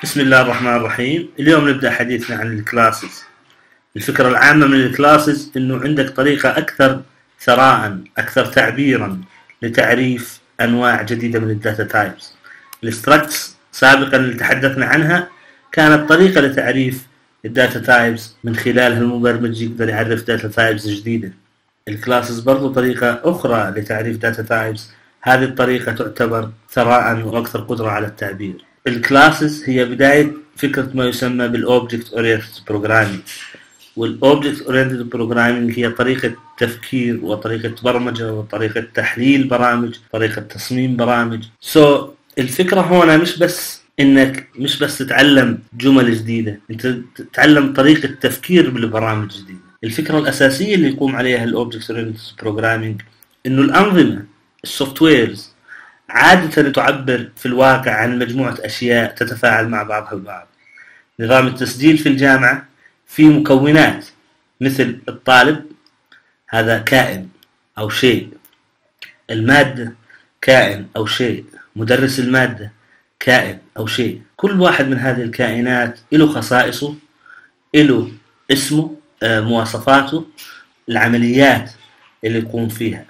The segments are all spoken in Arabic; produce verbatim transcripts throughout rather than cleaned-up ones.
بسم الله الرحمن الرحيم. اليوم نبدأ حديثنا عن الكلاسز. الفكرة العامة من الكلاسز انه عندك طريقة اكثر ثراء اكثر تعبيرا لتعريف انواع جديدة من الداتا تايبس. الستراكتس سابقا اللي تحدثنا عنها كانت طريقة لتعريف الداتا تايبس من خلالها المبرمج يقدر يعرف داتا تايبس جديدة. الكلاسز برضو طريقة اخرى لتعريف داتا تايبس، هذه الطريقة تعتبر ثراء واكثر قدرة على التعبير. الكلاسز هي بداية فكرة ما يسمى بالأوبجكت أورينتد بروجرامينج، والأوبجكت أورينتد بروجرامينج هي طريقة تفكير وطريقة برمجة وطريقة تحليل برامج، طريقة تصميم برامج. سو so, الفكرة هنا مش بس إنك مش بس تتعلم جمل جديدة، أنت تتعلم طريقة تفكير بالبرامج جديدة. الفكرة الأساسية اللي يقوم عليها الأوبجكت أورينتد بروجرامينج إنه الأنظمة السوفت ويرز عادة تعبر في الواقع عن مجموعة أشياء تتفاعل مع بعضها البعض. نظام التسجيل في الجامعة فيه مكونات مثل الطالب، هذا كائن أو شيء، المادة كائن أو شيء، مدرس المادة كائن أو شيء. كل واحد من هذه الكائنات له خصائصه، له اسمه، مواصفاته، العمليات اللي يقوم فيها.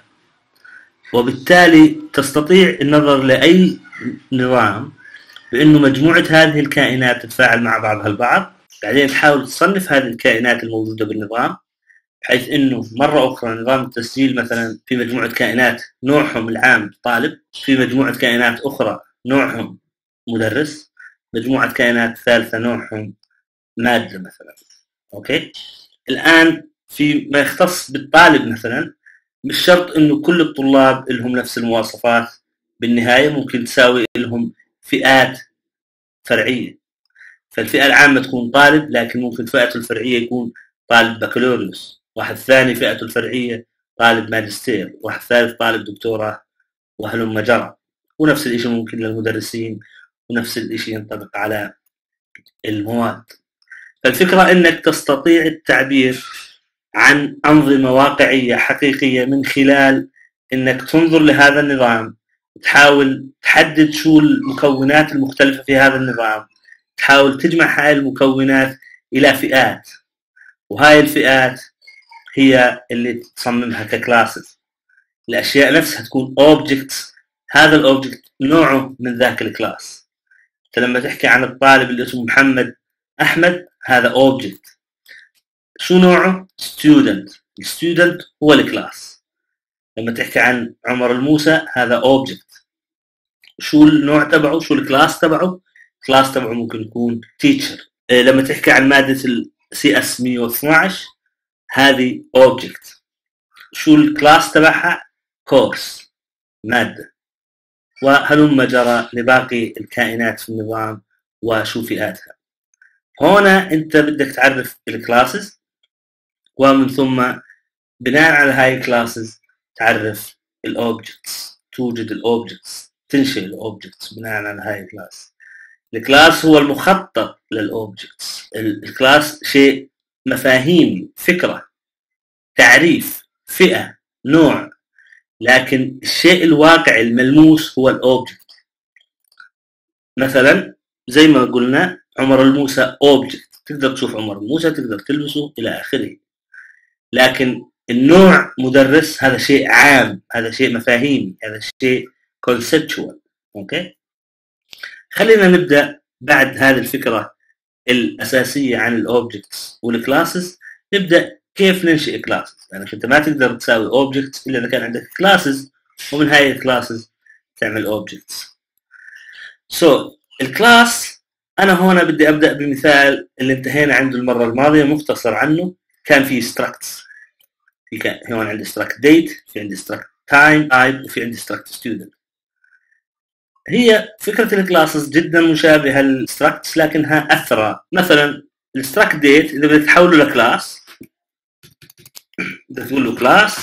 وبالتالي تستطيع النظر لأي نظام بأنه مجموعة هذه الكائنات تتفاعل مع بعضها البعض، بعدين تحاول تصنف هذه الكائنات الموجودة بالنظام، بحيث أنه مرة أخرى نظام التسجيل مثلا في مجموعة كائنات نوعهم العام طالب، في مجموعة كائنات أخرى نوعهم مدرس، مجموعة كائنات ثالثة نوعهم مادة مثلا. أوكي؟ الآن في ما يختص بالطالب مثلا، مش شرط انه كل الطلاب لهم نفس المواصفات، بالنهاية ممكن تساوي لهم فئات فرعية. فالفئة العامة تكون طالب، لكن ممكن فئته الفرعية يكون طالب بكالوريوس، واحد ثاني فئته الفرعية طالب ماجستير، واحد ثالث طالب دكتوراه، وهلم جرى. ونفس الشيء ممكن للمدرسين، ونفس الشيء ينطبق على المواد. فالفكرة انك تستطيع التعبير عن أنظمة واقعية حقيقية من خلال أنك تنظر لهذا النظام، تحاول تحدد شو المكونات المختلفة في هذا النظام، تحاول تجمع هاي المكونات إلى فئات، وهاي الفئات هي اللي تصممها ككلاسز. الأشياء نفسها تكون objects، هذا الأوبجكت نوعه من ذاك الكلاس. لما تحكي عن الطالب اللي اسمه محمد أحمد، هذا object. شو نوعه؟ student. الستودنت هو الكلاس. لما تحكي عن عمر الموسى، هذا object. شو النوع تبعه؟ شو الكلاس تبعه؟ الكلاس تبعه ممكن يكون teacher. لما تحكي عن مادة ال سي إس مئة واثني عشر، هذه object. شو الكلاس تبعها؟ course، مادة. وهلم جرى لباقي الكائنات في النظام وشو فئاتها. هنا انت بدك تعرف الكلاسز، ومن ثم بناء على هاي الكلاسز تعرف الاوبجكتس، توجد الاوبجكتس، تنشئ الاوبجكتس بناء على هاي الكلاس. الكلاس هو المخطط للاوبجكتس. الكلاس شيء، مفاهيم، فكرة، تعريف، فئة، نوع، لكن الشيء الواقعي الملموس هو الاوبجكت. مثلا زي ما قلنا عمر الموسى اوبجكت، تقدر تشوف عمر الموسى، تقدر تلبسه الى اخره. لكن النوع مدرس هذا شيء عام، هذا شيء مفاهيم، هذا شيء conceptual. اوكي، خلينا نبدا بعد هذه الفكره الاساسيه عن الاوبجكتس والكلاسز، نبدا كيف ننشئ كلاسز. يعني انت ما تقدر تساوي اوبجكتس الا اذا كان عندك كلاسز، ومن هاي الكلاسز تعمل اوبجكتس. سو so, الكلاس، انا هنا بدي ابدا بمثال اللي انتهينا عنده المره الماضيه مختصر عنه. كان في structs، في كان هون عندي struct date، في عندي struct time type، وفي عندي struct student. هي فكرة الكلاسز جدا مشابهة للstructs لكنها أثرى. مثلا الstruct date إذا بدك تحوله لكلاس، بدك تقول له class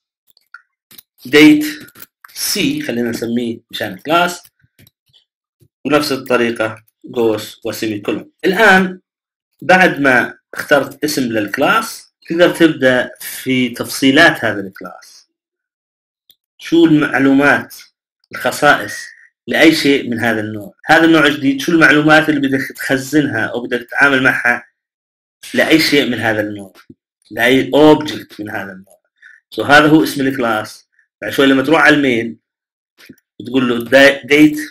date c، خلينا نسميه مشان كلاس، ونفس الطريقة قوس وسيمي كولون. الآن بعد ما اخترت اسم للكلاس، تقدر تبدأ في تفصيلات هذا الكلاس. شو المعلومات، الخصائص لأي شيء من هذا النوع. هذا النوع جديد، شو المعلومات اللي بدك تخزنها أو بدك تتعامل معها لأي شيء من هذا النوع، لأي object من هذا النوع. سو so هذا هو اسم الكلاس. بعد شوي لما تروح على المين بتقول له date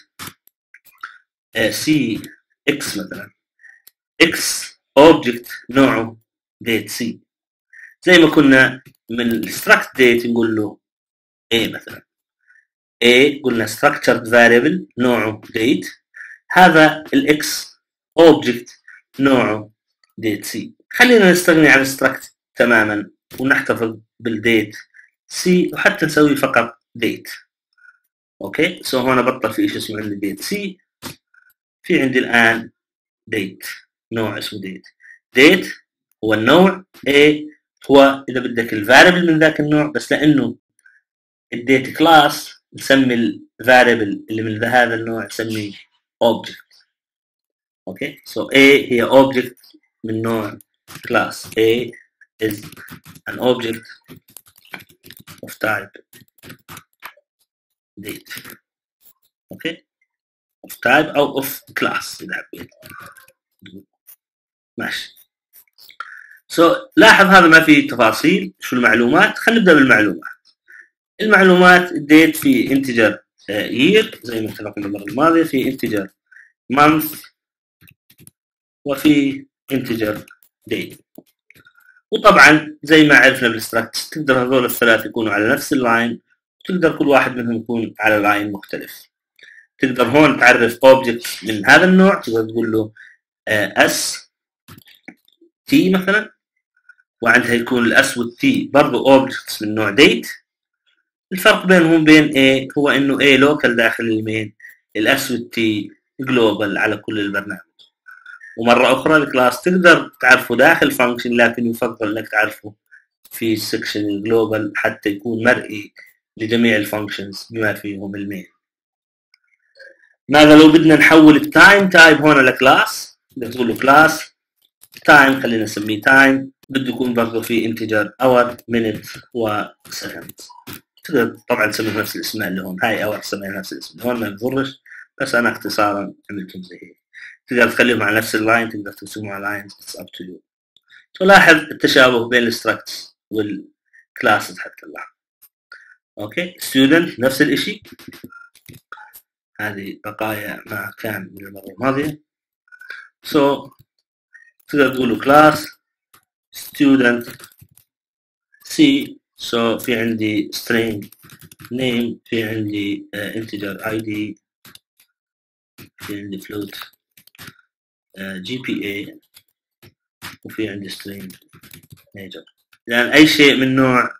سي اكس مثلا، اكس object نوعه date سي، زي ما كنا من struct date نقول له A مثلا. A قلنا structured variable نوعه date، هذا الاكس object نوعه date C. خلينا نستغني عن struct تماما ونحتفظ بالديت C وحتى نسوي فقط date. اوكي سو هون بطل في شيء اسمه عندي date C، في عندي الان date نوع اسمه date. date هو النوع، A هو اذا بدك الفاريبل من ذاك النوع، بس لانه الديت كلاس نسمي الفاريبل اللي من هذا النوع نسميه object. اوكي سو A هي object من نوع class. A is an object of type date. اوكي of type او of class اذا حبيت. ماشي سو so, لاحظ هذا ما فيه تفاصيل. شو المعلومات؟ خلينا نبدا بالمعلومات. المعلومات الديت في انتجر year زي ما اتفقنا المره الماضيه، في انتجر month، وفي انتجر day. وطبعا زي ما عرفنا بالستراكت تقدر هذول الثلاث يكونوا على نفس اللاين، وتقدر كل واحد منهم يكون على لاين مختلف. تقدر هون تعرف object من هذا النوع، تقدر تقول له s t مثلا، وعندها يكون الاس والتي برضه objects من نوع date. الفرق بينهم بين A هو انه A local داخل المين، الاس والتي global على كل البرنامج. ومرة أخرى الكلاس تقدر تعرفه داخل فانكشن، لكن يفضل انك تعرفه في السكشن الجلوبال حتى يكون مرئي لجميع الفانكشنز بما فيهم المين. ماذا لو بدنا نحول التايم تايب هون لكلاس؟ بدك تقول له كلاس تايم، خلينا نسميه تايم، بده يكون برضه في انتجر اور مينت وسكند. تقدر طبعا تسميه نفس الاسماء اللي هون، هاي اور سميها نفس الاسم هون ما بضرش، بس انا اختصارا عملتهم زي هيك. تقدر تخليهم على نفس اللاين، تقدر ترسمهم على لاينز، اتس اب تو يو. تلاحظ التشابه بين الستراكتس والكلاسز حتى الآن. اوكي ستودنت نفس الشيء، هذه بقايا ما كان من المره الماضيه. سو so, تقدر تقولوا كلاس ستودنت سي. سو في عندي string name، في عندي uh, integer id، في عندي float uh, gpa، وفي عندي string major. لأن أي شيء من نوع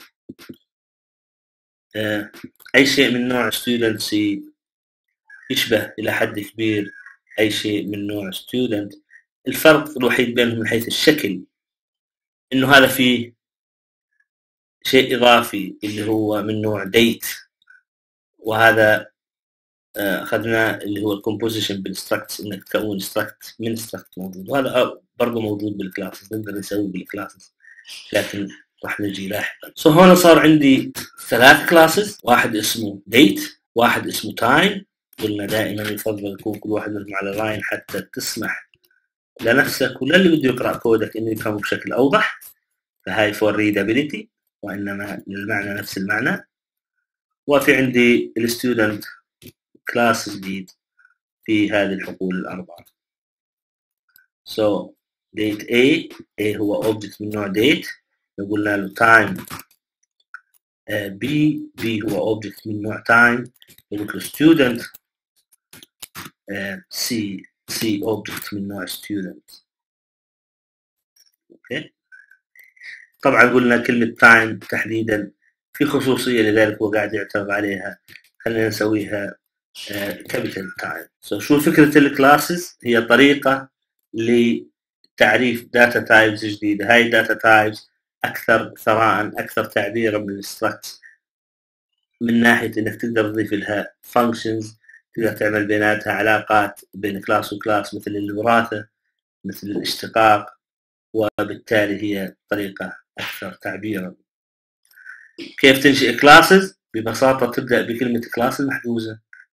uh, أي شيء من نوع student C يشبه إلى حد كبير أي شيء من نوع student. الفرق الوحيد بينهم من حيث الشكل إنه هذا فيه شيء إضافي اللي هو من نوع date، وهذا أخذنا اللي هو الكومبوزيشن بالستراكتس، إنك تكون ستراكت من ستراكت موجود، وهذا برضه موجود بالكلاسز، نقدر نسوي بالكلاسز لكن راح نجي لاحقا. سو so هون صار عندي ثلاث كلاسز، واحد اسمه date، واحد اسمه time. قلنا دائما يفضل يكون كل واحد منهم على لاين حتى تسمح لنفسك وللي بده يقرأ كودك إنه يفهمه بشكل أوضح، فهاي for readability وإنما للمعنى نفس المعنى. وفي عندي الستودنت كلاس جديد في هذه الحقول الأربعة. so date A A هو object من نوع date، قلنا له time. uh, B B هو object من نوع time، قلت له student. uh, C C object من نوع student. اوكي okay. طبعا قلنا كلمة time تحديدا في خصوصية لذلك هو قاعد يعترض عليها، خلينا نسويها كابيتال تايم. سو شو فكرة الكلاسز؟ هي طريقة لتعريف داتا تايبز جديدة. هاي الداتا تايبز أكثر ثراء، أكثر تعبيرا من الستراكتس، من ناحية إنك تقدر تضيف لها فانكشنز، تقدر تعمل بيناتها علاقات بين كلاس وكلاس مثل الوراثة، مثل الاشتقاق، وبالتالي هي طريقة أكثر تعبيرا. كيف تنشئ كلاسز؟ ببساطة تبدأ بكلمة كلاس المحجوزة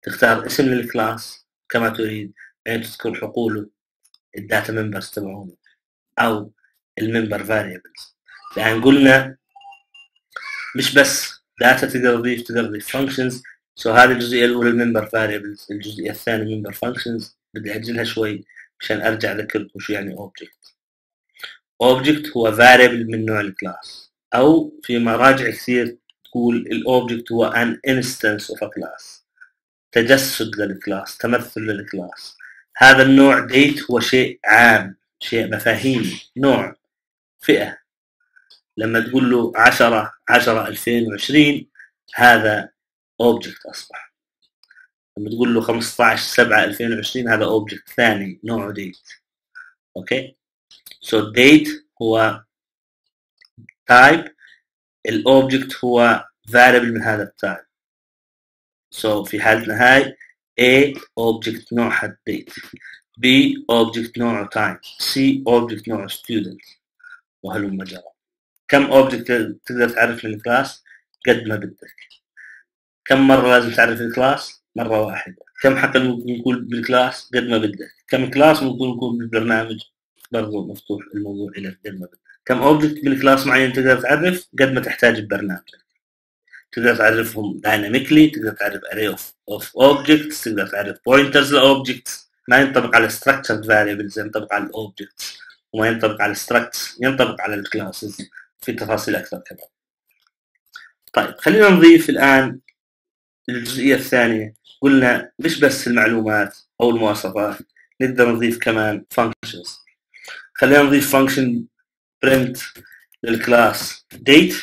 تختار اسم للكلاس كما تريد، يعني تذكر حقوله الداتا ممبرز تبعهم او الممبر فاريبلز. لان قلنا مش بس داتا تقدر تضيف، تقدر تضيف فانكشنز. سو هذه الجزئيه الاولى الممبر فاريبلز. الجزئيه الثانيه ممبر فانكشنز، بدي اجلها شوي مشان ارجع اذكركم شو يعني اوبجكت. اوبجكت هو فاريبل من نوع الكلاس، او في مراجع كثير تقول الاوبجكت هو ان انستنس اوف ا كلاس، تجسد للكلاس، تمثل للكلاس. هذا النوع ديت هو شيء عام، شيء مفاهيمي، نوع، فئة. لما تقول له عشرة عشرة ألفين وعشرين هذا اوبجكت أصبح. لما تقول له خمسة عشر سبعة ألفين وعشرين هذا اوبجكت ثاني نوعه ديت. اوكي، سو ديت هو تايب، الاوبجكت هو variable من هذا التايب. سو so في حالتنا هاي A object نوعها date، B object نوعه time، C object نوعه student، وهلم جرى. كم object تقدر تعرف للكلاس؟ قد ما بدك. كم مرة لازم تعرف الكلاس؟ مرة واحدة. كم حتى ممكن يكون بالكلاس؟ قد ما بدك. كم كلاس ممكن يكون بالبرنامج؟ برضو مفتوح الموضوع إلى قد ما بدك. كم object بالكلاس معين تقدر تعرف؟ قد ما تحتاج البرنامج. تقدر تعرفهم dynamically، تقدر تعرف array of, of objects، تقدر تعرف pointers لobjects. ما ينطبق على structured variables، ينطبق على objects، وما ينطبق على structs، ينطبق على الكلاسز في تفاصيل أكثر كمان. طيب خلينا نضيف الآن الجزئية الثانية. قلنا مش بس المعلومات أو المواصفات، نقدر نضيف كمان functions. خلينا نضيف function print للكلاس date.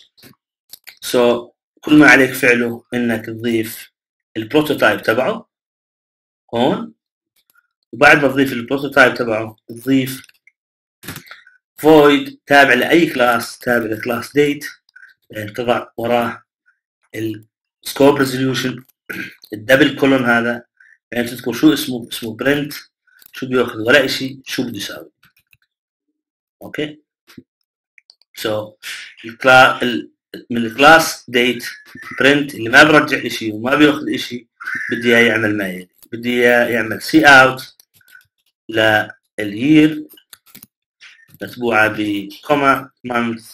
so كل ما عليك فعله انك تضيف البروتوتايب تبعه هون، وبعد ما تضيف البروتوتايب تبعه تضيف void تابع لاي كلاس، تابع لكلاس date، يعني تضع وراه السكوب ريزوليوشن، الدبل كولون هذا، يعني تذكر شو اسمه، اسمه برنت، شو بياخذ ولا شيء، شو بده يساوي. اوكي، سو so, من الكلاس ديت برنت اللي ما برجع شيء وما بياخذ شيء، بدي اياه يعمل ما يلي. بدي اياه يعمل سي اوت لليير متبوعه بكوما مانث،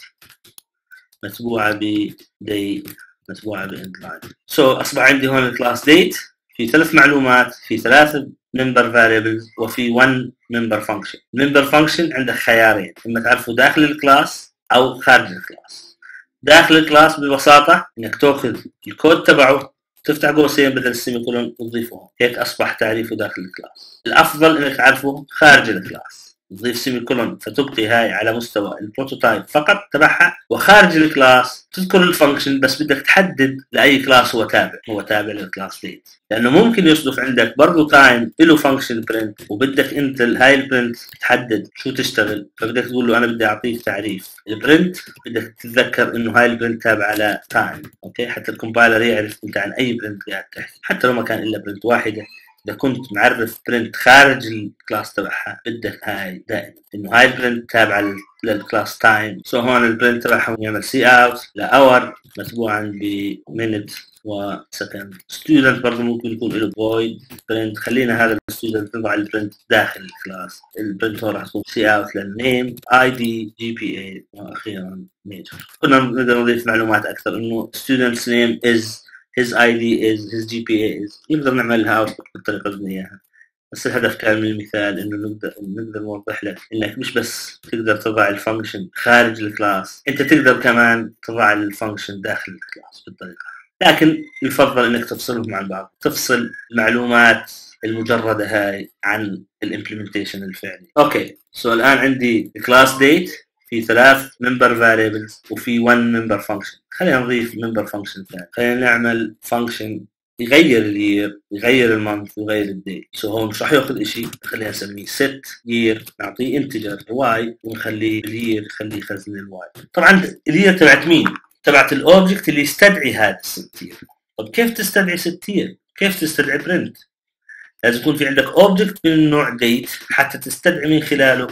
متبوعه بدي، متبوعه باند لاين. سو اصبح عندي هون الكلاس ديت في ثلاث معلومات، في ثلاث member variables، وفي one member function. member function عندك خيارين، اما تعرفه داخل الكلاس او خارج الكلاس. داخل الكلاس ببساطة انك تاخذ الكود تبعه، تفتح قوسين بدل السيمي كولون وتضيفه، هيك اصبح تعريفه داخل الكلاس. الافضل انك تعرفه خارج الكلاس، تضيف سيمي كولون فتبقي هاي على مستوى البروتوتايب فقط تبعها، وخارج الكلاس تذكر الفانكشن بس بدك تحدد لاي كلاس هو تابع، هو تابع للكلاس ديت. لانه ممكن يصدف عندك برضه تايم له فانكشن برنت، وبدك انت هاي البرنت تحدد شو تشتغل، فبدك تقول له انا بدي اعطيك تعريف البرنت، بدك تتذكر انه هاي البرنت تابعه لتايم. اوكي، حتى الكومبايلر يعرف انت عن اي برنت قاعد تحكي، حتى لو ما كان الا برنت واحده. إذا كنت معرف برنت خارج الكلاس تبعها بدك هاي دائما إنه هاي البرنت تابعة للكلاس تايم. سو هون البرنت تبعهم يعمل سي اوت لأور متبوعا بمينت وسكند. ستودنت برضه ممكن يكون له فويد برنت، خلينا هذا الستودنت نضع البرنت داخل الكلاس. البرنت هو راح تكون سي اوت للنيم، اي دي، جي بي اي، واخيرا ميجر. كنا نقدر نضيف معلومات اكثر انه student's name is his آي دي is his جي بي إيه is، نقدر نعملها اوتبوت بالطريقه اللي اياها. بس الهدف كان من المثال انه نقدر نقدر نوضح لك انك مش بس تقدر تضع الفانكشن خارج الكلاس، انت تقدر كمان تضع الفانكشن داخل الكلاس بالطريقه، لكن يفضل انك تفصلهم عن بعض، تفصل المعلومات المجرده هاي عن الامبلمنتيشن الفعلي. اوكي، سو الان عندي الكلاس ديت في ثلاث member variables وفي one member function. خلينا نضيف member function ثاني. خلينا نعمل function يغير الير، يغير المانث، ويغير الدي. سو هون مش راح ياخذ شيء، خلينا نسميه set year، نعطيه انتجر y ونخليه الير، نخليه خزن الواي. طبعا الير تبعت مين؟ تبعت الاوبجكت اللي يستدعي هذا الست يير. طب كيف تستدعي ست يير؟ كيف تستدعي برنت؟ لازم يكون في عندك اوبجكت من النوع date حتى تستدعي من خلاله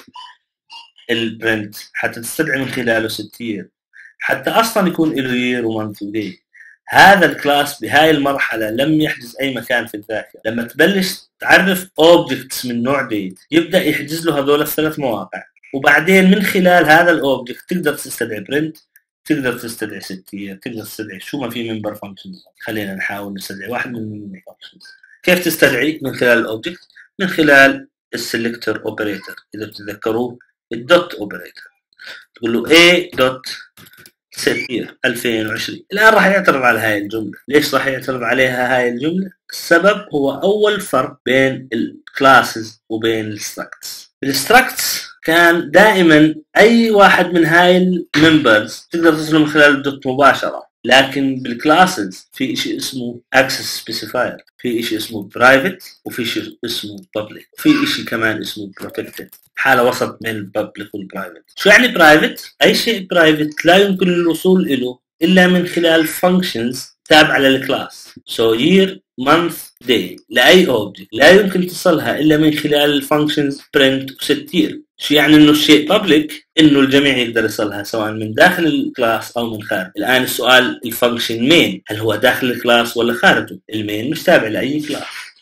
البرنت، حتى تستدعي من خلاله ست يير، حتى اصلا يكون له يير ومانث ودي. هذا الكلاس بهاي المرحلة لم يحجز أي مكان في الذاكرة. لما تبلش تعرف objects من نوع date يبدأ يحجز له هذول الثلاث مواقع، وبعدين من خلال هذا الأوبجكت تقدر تستدعي print، تقدر تستدعي setTier، تقدر تستدعي شو ما في member functions. خلينا نحاول نستدعي واحد من member functions. كيف تستدعي؟ من خلال الأوبجكت، من خلال السلكتور اوبريتور. إذا بتتذكروا الدوت اوبريتور، تقول له a dot setTier ألفين وعشرين. الآن راح يعترض على هاي الجملة. ليش راح يعترض عليها هاي الجملة؟ السبب هو أول فرق بين الكلاسز وبين الستراكتس. الستراكتس كان دائما أي واحد من هاي الممبرز تقدر تصله من خلال الدوت مباشرة، لكن بالكلاسز في شيء اسمه access specifier، في شيء اسمه private، وفي شيء اسمه public، وفي شيء كمان اسمه protected، حالة وسط بين الببليك والبرايفت. شو يعني برايفت؟ أي شيء برايفت لا يمكن الوصول إله إلا من خلال functions تابعة للكلاس. so year month day لأي object لا يمكن تصلها إلا من خلال الفانكشنز print و setTier. شو يعني إنه الشيء public؟ إنه الجميع يقدر يصلها سواء من داخل الكلاس أو من خارج. الآن السؤال الفانكشن main هل هو داخل الكلاس ولا خارجه؟ المين مش تابع لأي كلاس،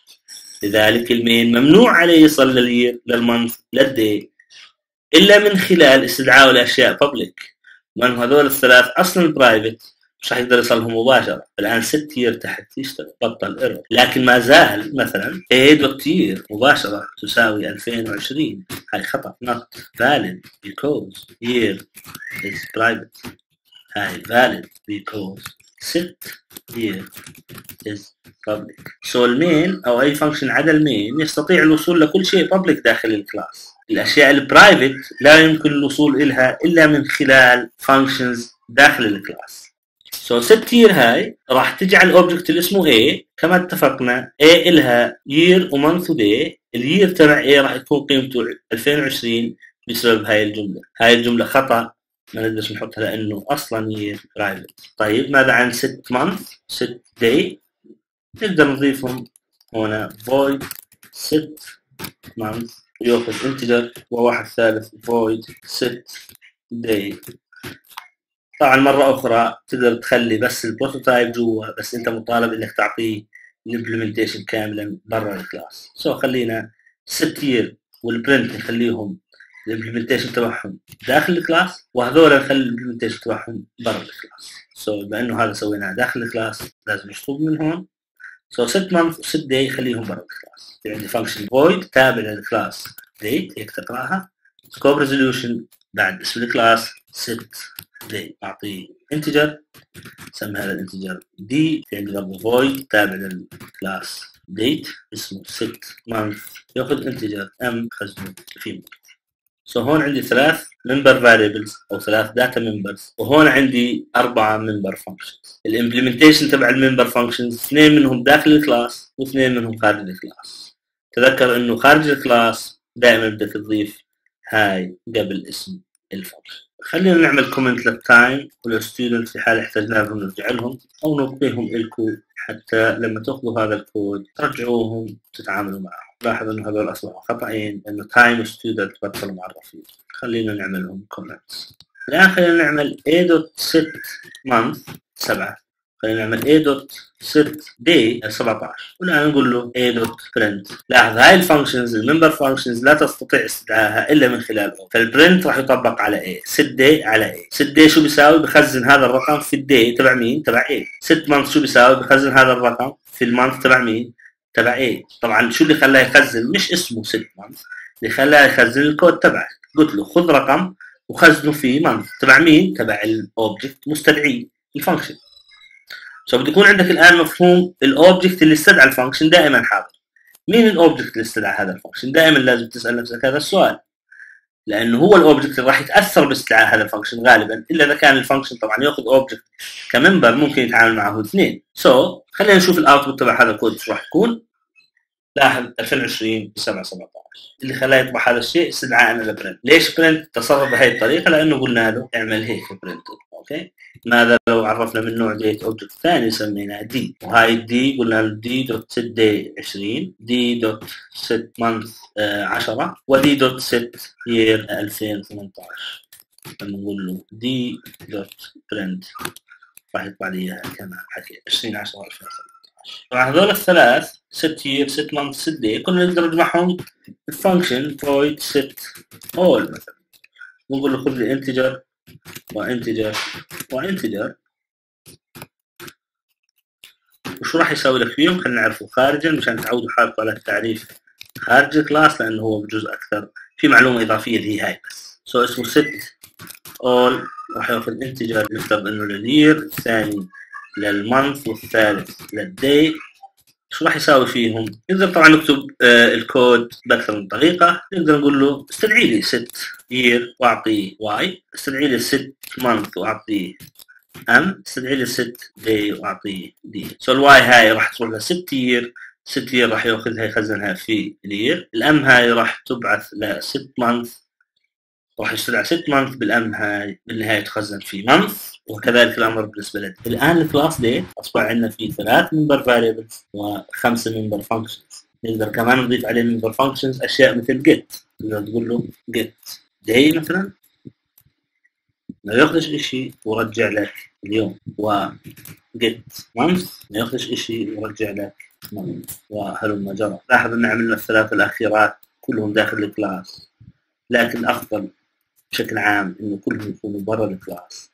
لذلك المين ممنوع عليه يصل للير للمنث للدي إلا من خلال استدعاء الأشياء public، لأن هذول الثلاث أصلا برايفت مش راح يقدر يصلهم مباشرة. الآن setTier تحت يشتغل بطل ايرور، لكن ما زال مثلا a.tier مباشرة تساوي ألفين وعشرين، هاي خطأ not valid because year is private، هاي valid because setTier is public. so المين أو أي فانكشن عدا المين يستطيع الوصول لكل شيء public داخل الكلاس. الأشياء البرايفت لا يمكن الوصول إلها إلا من خلال functions داخل الكلاس. so setTier هاي راح تجعل الأوبجكت اللي اسمه A كما اتفقنا A إلها year وmonth وday. اليير تبع A راح يكون قيمته ألفين وعشرين بسبب هاي الجملة. هاي الجملة خطأ، ما نقدرش نحطها لأنه أصلا year private. طيب ماذا عن set month set day؟ نقدر نضيفهم هنا void set month ويأخذ integer، وواحد ثالث void set day. طبعا مرة أخرى تقدر تخلي بس البروتوتايب جوا، بس أنت مطالب إنك تعطيه الإمبلمنتيشن كاملا برا الكلاس. سو so خلينا setTier والبرنت نخليهم الإمبلمنتيشن تبعهم داخل الكلاس، وهذول نخلي الإمبلمنتيشن تبعهم برا الكلاس. سو so بأنه هذا سويناه داخل الكلاس لازم نشطب من هون. سو so set month و set day خليهم برا الكلاس. في عندي function void تابع للكلاس date، هيك تقراها. scope resolution بعد اسم الكلاس set day أعطيه integer، سمي هذا الانتجر d. في عندي برضه void تابع للكلاس date اسمه set month يأخذ integer m خزنه في month. سو so هون عندي ثلاث member variables أو ثلاث data members، وهون عندي أربعة member functions. الإمبلمنتيشن تبع المember functions اثنين منهم داخل الكلاس واثنين منهم خارج الكلاس. تذكر إنه خارج الكلاس دائما بدك تضيف هاي قبل اسم الفانكشن. خلينا نعمل كومنت للتايم وللستودنت في حال احتاجنا لهم نرجع لهم أو نبقيهم إلكم حتى لما تأخذوا هذا الكود ترجعوهم تتعاملوا معهم. لاحظ إنه هذول أصبحوا خطأين، إنه تايم وستودنت بطلوا معرفين. خلينا نعملهم كومنتس. الآن خلينا نعمل a.set month سبعة، خلينا نعمل a.set day سبعة عشر، والآن نقول له a.print. لاحظ هاي الفانكشنز الممبر فانكشنز لا تستطيع استدعائها إلا من خلال O، فالبرنت راح يطبق على A. set day على A. set day شو بيساوي؟ بخزن هذا الرقم في الدي تبع مين؟ تبع A. set month شو بيساوي؟ بخزن هذا الرقم في المانث تبع مين؟ تبع A. طبعا شو اللي خلاه يخزن؟ مش اسمه set month، اللي خلاه يخزن الكود تبعك. قلت له خذ رقم وخزنه في month تبع مين؟ تبع الأوبجكت مستدعي الفانكشن. سو بده يكون عندك الآن مفهوم الأوبجكت اللي استدعى الفانكشن دائما حاضر. مين الأوبجكت اللي استدعى هذا الفانكشن؟ دائما لازم تسأل نفسك هذا السؤال، لأنه هو الأوبجكت اللي راح يتأثر باستدعاء هذا الفانكشن غالبا، إلا إذا كان الفانكشن طبعا يأخذ أوبجكت كممبر ممكن يتعامل معه اثنين. سو so, خلينا نشوف الأوتبوت تبع هذا الكود شو راح يكون. لاحظ ألفين وعشرين سبعة سبعة عشر اللي خلاه يطبع هذا الشيء استدعاء لبرنت. ليش برنت تصرف بهي الطريقة؟ لأنه قلنا له اعمل هيك برنت. اوكي، ماذا لو عرفنا من نوع ديت اوبجكت ثاني سميناه دي، وهاي الدي قلنا له دي دوت ست داي عشرين، دي دوت ست مانث عشرة، ودي دوت ست يير ألفين وثمانية عشر. لما نقول له دي دوت برنت راح يطلع لي اياها كما حكيت عشرين عشرة ألفين وثلاثة عشر. طبعا هذول الثلاث ست year ست month ست day كنا نقدر نجمعهم الفانكشن void set all مثلا، ونقول له خذ لي انتجر وانتجر وانتجر، وشو راح يسوي لك فيهم؟ خلينا نعرفه خارجا مشان تعودوا حالكم على التعريف خارج الكلاس، لانه هو بجزء اكثر في معلومه اضافيه اللي هي هاي بس. سو so اسمه set all، راح ياخذ انتجر نفترض انه للير، الثاني للمنث، والثالث للدي. شو راح يساوي فيهم؟ نقدر طبعا نكتب آه الكود باكثر من طريقه. نقدر نقول له استدعي لي ست يير واعطيه واي، استدعي لي ست مانث واعطيه ام، استدعي لي ست دي واعطيه دي. سو الواي هاي راح تروح لست يير، ست يير راح ياخذها يخزنها في الير. الام هاي راح تبعث لست مانث، راح يستدعى ست مانث بالام هاي بالنهايه تخزن في مانث، وكذلك الامر بالنسبه لدي. الان الكلاس ديت اصبح عندنا فيه ثلاث ممبر فاريبلز وخمسه ممبر فانكشنز. نقدر كمان نضيف عليه ممبر فانكشنز اشياء مثل get، تقدر تقول له get day مثلا ما ياخذش شيء ورجع لك اليوم، و get month ما ياخذش شيء ورجع لك month، وهلم جرى. لاحظ ان عملنا الثلاث الاخيرات كلهم داخل الكلاس، لكن الافضل بشكل عام انه كلهم يكونوا برا الكلاس.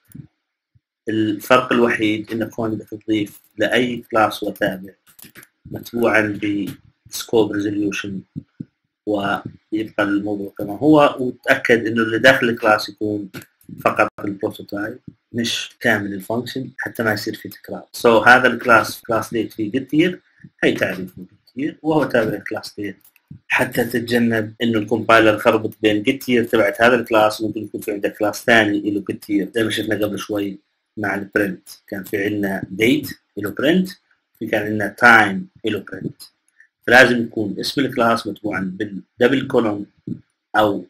الفرق الوحيد انك هون بدك تضيف لاي كلاس وتابع متبوعا بسكوب ريزوليوشن، ويبقى الموضوع كما هو، وتاكد انه اللي داخل الكلاس يكون فقط البروتوتايب مش كامل الفانكشن حتى ما يصير في تكرار. سو so, هذا الكلاس كلاس ديت في جيتير، هي تعريفه جيتير وهو تابع الكلاس ديت، حتى تتجنب انه الكومبايلر يخربط بين جيتير تبعت هذا الكلاس ممكن يكون في عندك كلاس ثاني له جيتير، زي ما شفنا قبل شوي مع البرنت. كان في عندنا ديت له برنت، في كان عندنا تايم له برنت، فلازم يكون اسم الكلاس متبوعا بالدبل كولوم او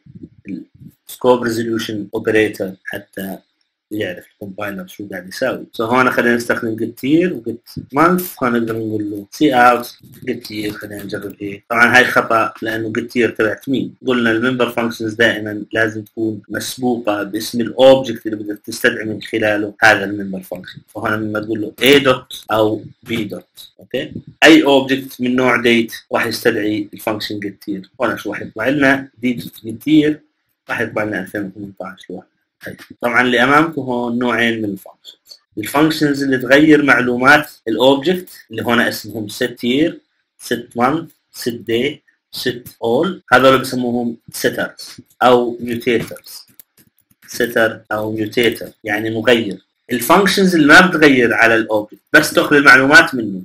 السكوب ريزوليوشن اوبريتور حتى يعرف الكومبايلر شو قاعد يساوي. سو so هون خلينا نستخدم get year و get month. هون نقدر نقول له see out get year. خلينا نجرب هيك. طبعا هاي خطا لانه get year تبعت مين؟ قلنا الممبر فانكشنز دائما لازم تكون مسبوقه باسم الاوبجكت اللي بدك تستدعي من خلاله هذا الممبر فانكشن. فهون لما تقول له a dot او b dot، اوكي، اي اوبجكت من نوع date راح يستدعي الفانكشن get year. هون شو راح يطلع لنا؟ d get year راح يطلع لنا ألفين وثمانية عشر لوحده. طبعا اللي امامكم هون نوعين من الفانكشنز. الفانكشنز اللي تغير معلومات الاوبجكت اللي هون اسمهم set year set month set day set all، هذول بسموهم setters او mutators. setter او mutator يعني مغير. الفانكشنز اللي ما بتغير على الاوبجكت بس تاخذ المعلومات منه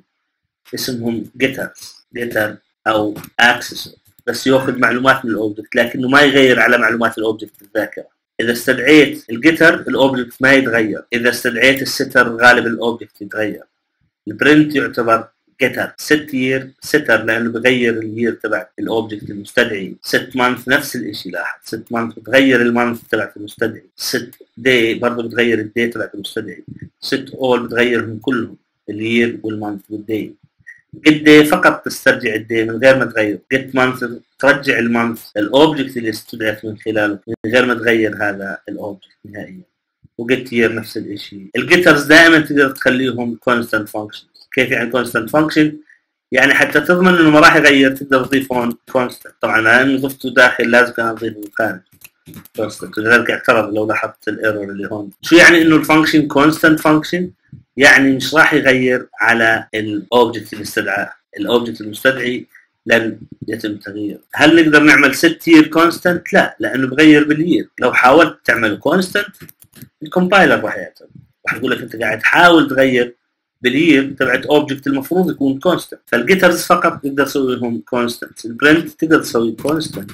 اسمهم getters getter او accessor، بس ياخذ معلومات من الاوبجكت لكنه ما يغير على معلومات الاوبجكت الذاكره. اذا استدعيت الجيتر الاوبجكت ما يتغير، اذا استدعيت الستر غالب الاوبجكت يتغير. البرنت يعتبر جيتر. ست يير ستر لانه بغير اليير تبع الاوبجكت المستدعي. ست مانث نفس الشيء، لاحظ ست مانث بتغير المانث تبع المستدعي. ست داي برضه بتغير الداي تبع المستدعي. ست اول بتغيرهم كلهم اليير والمانث والداي. جيت داي فقط تسترجع الداي من غير ما تغير. جيت مانث ترجع المانث الاوبجكت اللي استدعيت من خلاله من غير ما تغير هذا الاوبجكت نهائيا. وجيت يير نفس الشيء. الجيترز دائما تقدر تخليهم كونستانت فانكشن. كيف يعني كونستانت فانكشن؟ يعني حتى تضمن انه ما راح يغير تقدر تضيف هون كونستانت. طبعا انا ضفته داخل لازم كان اضيفه من خارج كونستانت، ولذلك اعترض لو لاحظت الايرور اللي هون. شو يعني انه الفانكشن كونستانت فانكشن؟ يعني مش راح يغير على الاوبجكت اللي استدعاه. الاوبجكت المستدعي لن يتم تغييره. هل نقدر نعمل ست يير كونستانت؟ لا، لانه بغير باليير. لو حاولت تعمل كونستانت الكومبايلر راح يعترض، راح يقول لك انت قاعد تحاول تغير باليير تبعت اوبجكت المفروض يكون كونستانت. فالجيترز فقط تقدر تسويهم كونستانت. البرنت تقدر تسوي كونستانت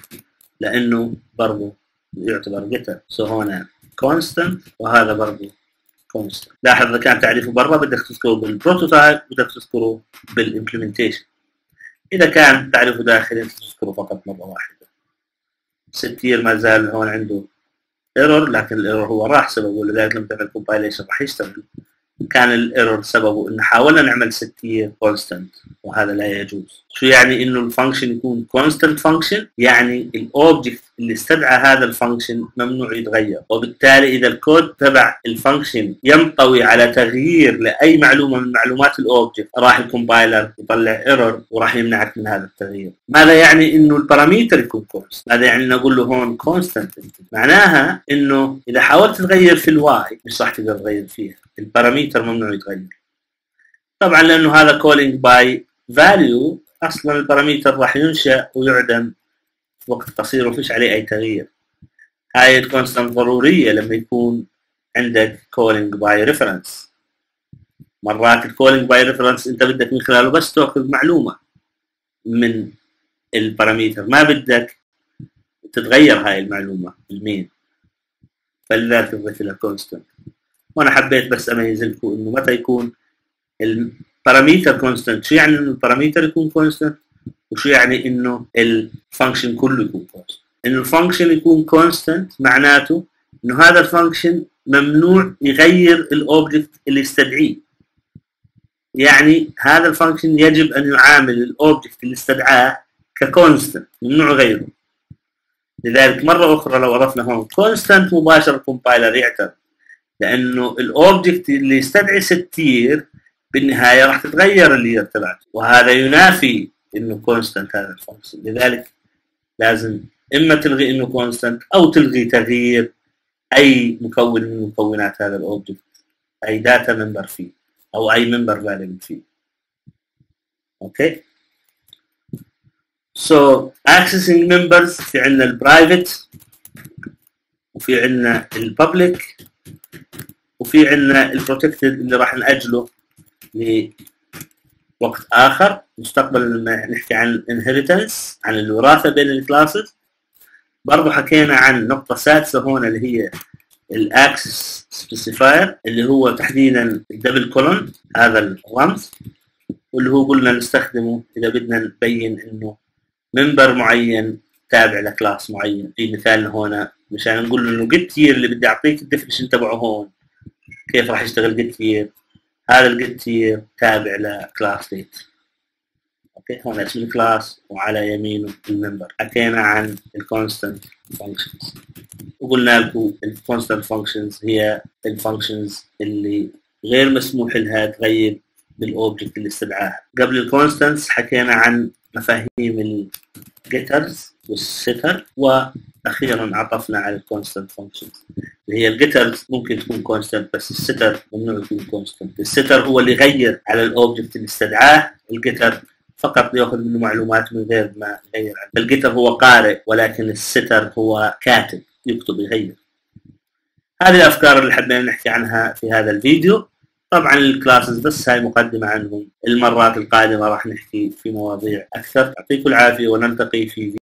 لانه برضه يعتبر جيتر. سو هنا كونستانت وهذا برضه كونستانت. لاحظ اذا كان تعريفه برا بدك تذكره بالبروتوتايب بدك تذكره بالامبلمنتيشن. اذا كان تعريفه داخلي تذكره فقط مره واحده. ست يير ما زال هون عنده ايرور، لكن الايرور هو راح سببه، لذلك لما تعمل كومبايليشن راح يشتغل. كان الايرور سببه ان حاولنا نعمل ستير كونستنت، وهذا لا يجوز. شو يعني انه الفانكشن يكون كونستنت فانكشن؟ يعني الاوبجكت اللي استدعى هذا الفانكشن ممنوع يتغير، وبالتالي اذا الكود تبع الفانكشن ينطوي على تغيير لاي معلومه من معلومات الاوبجكت، راح الكومبايلر يطلع ايرور وراح يمنعك من هذا التغيير. ماذا يعني انه الباراميتر يكون كونست؟ ماذا يعني نقول له هون كونستنت؟ معناها انه اذا حاولت تغير في الواي مش راح تقدر تغير فيها، الباراميتر ممنوع يتغير. طبعا لانه هذا calling by value، اصلا الباراميتر راح ينشأ ويعدم في وقت قصير وفيش عليه اي تغيير. هاي الكونستنت ضروريه لما يكون عندك calling by reference. مرات الكولينج باي ريفرنس انت بدك من خلاله بس تاخذ معلومه من الباراميتر، ما بدك تتغير هاي المعلومه المين، فلذلك تضيف لها كونستنت. وانا حبيت بس اميز لكم انه متى يكون الباراميتر كونستنت. شو يعني انه الباراميتر يكون كونستنت، وشو يعني انه الفانكشن كله يكون كونستنت. انه الفانكشن يكون كونستنت معناته انه هذا الفانكشن ممنوع يغير الاوبجكت اللي يستدعيه، يعني هذا الفانكشن يجب ان يعامل الاوبجكت اللي استدعاه ككونستنت، ممنوع يغيره. لذلك مره اخرى لو اضفنا هون كونستنت مباشره الكومبايلر يعترف، لانه الاوبجكت اللي يستدعي ستير بالنهايه راح تتغير اللير تبعته، وهذا ينافي انه كونستنت هذا الفانكشن. لذلك لازم اما تلغي انه كونستنت او تلغي تغيير اي مكون من مكونات هذا الاوبجكت، اي داتا ممبر فيه او اي ممبر فاليو فيه. اوكي. So accessing members في عندنا البرايفت، وفي عندنا الببليك، وفي عندنا البروتكتد اللي راح نأجله لوقت اخر مستقبلا لما نحكي عن الانهيرتنس، عن الوراثه بين الكلاسز. برضه حكينا عن نقطه سادسه هون اللي هي الاكسس سبيسيفاير، اللي هو تحديدا الدبل كولون، هذا الرمز، واللي هو قلنا نستخدمه اذا بدنا نبين انه منبر معين تابع لكلاس معين. في مثالنا هنا مشان نقول له انه جيت يير اللي بدي اعطيك الديفينيشن تبعه هون كيف راح يشتغل جيت يير، هذا الجيت يير تابع لكلاس ديت. اوكي، هون اسم الكلاس وعلى يمينه الممبر. حكينا عن الكونستنت فانكشنز وقلنا لكم الكونستنت فانكشنز هي الفانكشنز اللي غير مسموح لها تغير بالاوبجكت اللي استدعاها. قبل الكونستنتس حكينا عن مفاهيم الجيترز والسيتر، واخيرا عطفنا على الكونستنت فانكشنز اللي هي الجيترز ممكن تكون كونستنت بس السيتر ممنوع يكون كونستنت. السيتر هو اللي يغير على الاوبجكت اللي استدعاه، الجيتر فقط ياخذ منه معلومات من غير ما يغير عنه. الجيتر هو قارئ ولكن السيتر هو كاتب يكتب يغير. هذه الافكار اللي حبينا نحكي عنها في هذا الفيديو. طبعا الكلاسز بس هاي مقدمة عنهم، المرات القادمة راح نحكي في مواضيع أكثر. يعطيكم العافية ونلتقي في